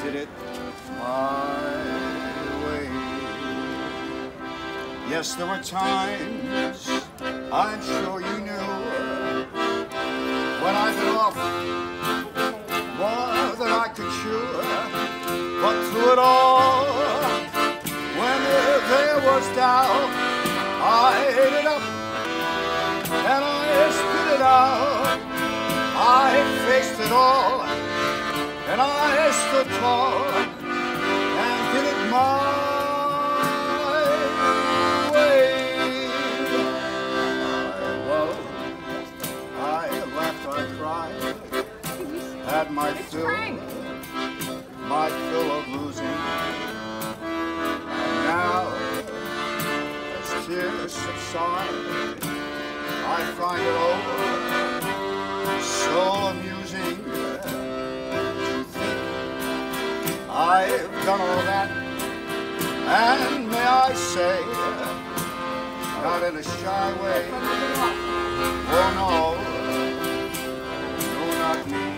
did it my way. Yes, there were times, I'm sure you knew, when I bit off more than I could chew. But through it all, when there was doubt, I ate it up and I spit it out. I faced it all and I stood tall and did it my way. I laughed, I cried, had my fill of losing. And now, as tears subside, I find it all so amusing to think I've done all that, and may I say, not in a shy way. Oh no, no, not me.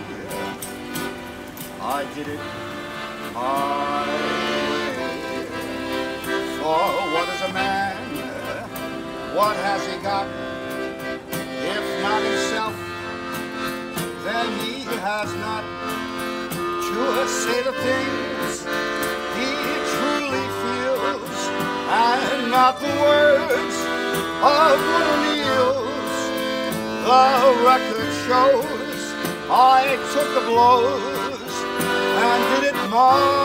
I did it my way. For what is a man? What has he got? If not himself, then he has not to say the things he truly feels, and not the words of little Neil's. The record shows I took the blows and did it my